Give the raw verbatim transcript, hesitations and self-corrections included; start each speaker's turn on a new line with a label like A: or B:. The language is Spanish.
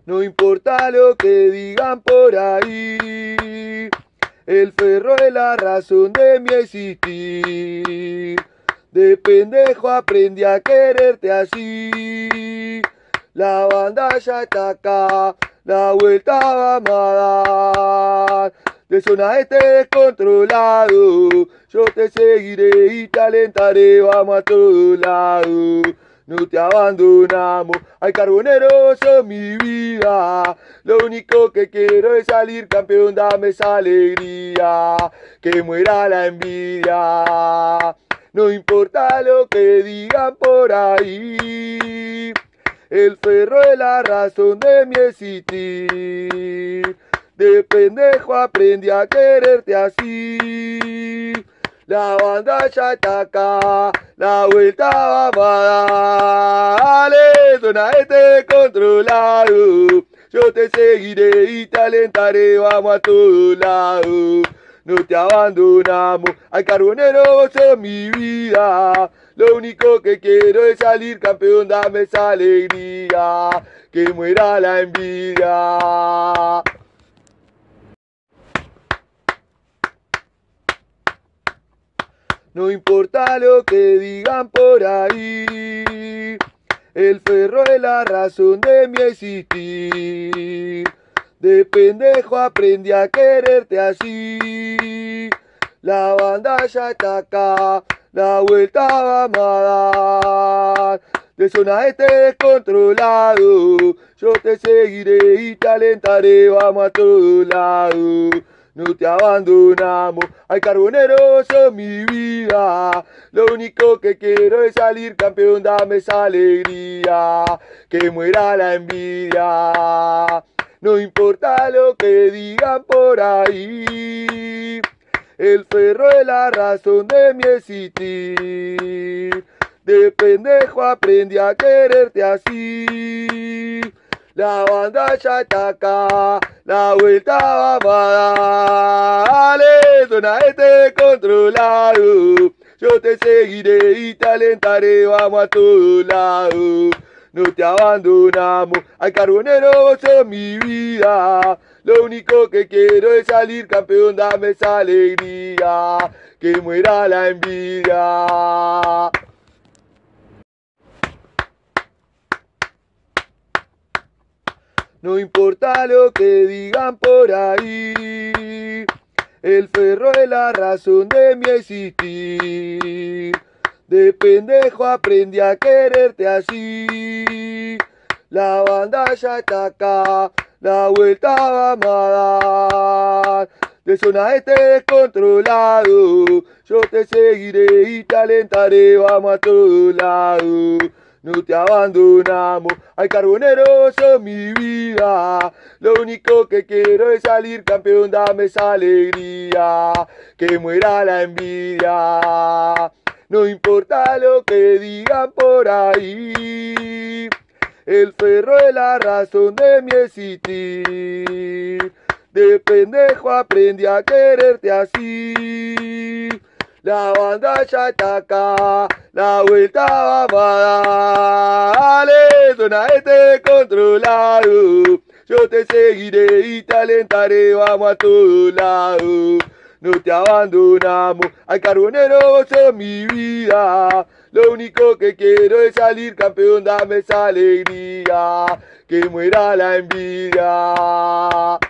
A: No importa lo que digan por ahí, el ferro es la razón de mi existir. De pendejo aprendí a quererte así. La banda ya está acá, la vuelta vamos a dar. De zona este descontrolado, yo te seguiré y te alentaré, vamos a todos lados. No te abandonamos, ay carbonero, sos mi vida. Lo único que quiero es salir campeón, dame esa alegría. Que muera la envidia. No importa lo que digan por ahí, el ferro es la razón de mi existir. De pendejo aprendí a quererte así. La banda ya está acá, la vuelta vamos a dar. Dale, zona este controlado, yo te seguiré y te alentaré, vamos a todos lados. No te abandonamos, ay carbonero, vos sos mi vida. Lo único que quiero es salir campeón, dame esa alegría. Que muera la envidia. No importa lo que digan por ahí, el ferro es la razón de mi existir. De pendejo aprendí a quererte así. La banda ya está acá, la vuelta vamos a dar. De zona este descontrolado, yo te seguiré y te alentaré, vamos a todos lados. No te abandonamos, ay carbonero, sos mi vida. Lo único que quiero es salir campeón, dame esa alegría. Que muera la envidia. No importa lo que digan por ahí, el ferro es la razón de mi existir. De pendejo aprendí a quererte así. La banda ya está acá, la vuelta vamos a dar. Dale, zona este controlado, yo te seguiré y te alentaré, vamos a todos lados. No te abandonamos, ay carbonero, vos sos mi vida. Lo único que quiero es salir campeón, dame esa alegría. Que muera la envidia. No importa lo que digan por ahí, el ferro es la razón de mi existir. De pendejo aprendí a quererte así. La banda ya está acá, la vuelta vamos a dar. De zona este descontrolado, yo te seguiré y te alentaré, vamos a todos lados. No te abandonamos, ay carbonero, sos mi vida. Lo único que quiero es salir campeón, dame esa alegría. Que muera la envidia. No importa lo que digan por ahí, el ferro es la razón de mi existir. De pendejo aprendí a quererte así. La banda ya está acá, la vuelta vamos a dar. Dale, zona este controlado, yo te seguiré y te alentaré, vamos a todos lados. No te abandonamos, ay carbonero, vos sos mi vida. Lo único que quiero es salir campeón, dame esa alegría. Que muera la envidia.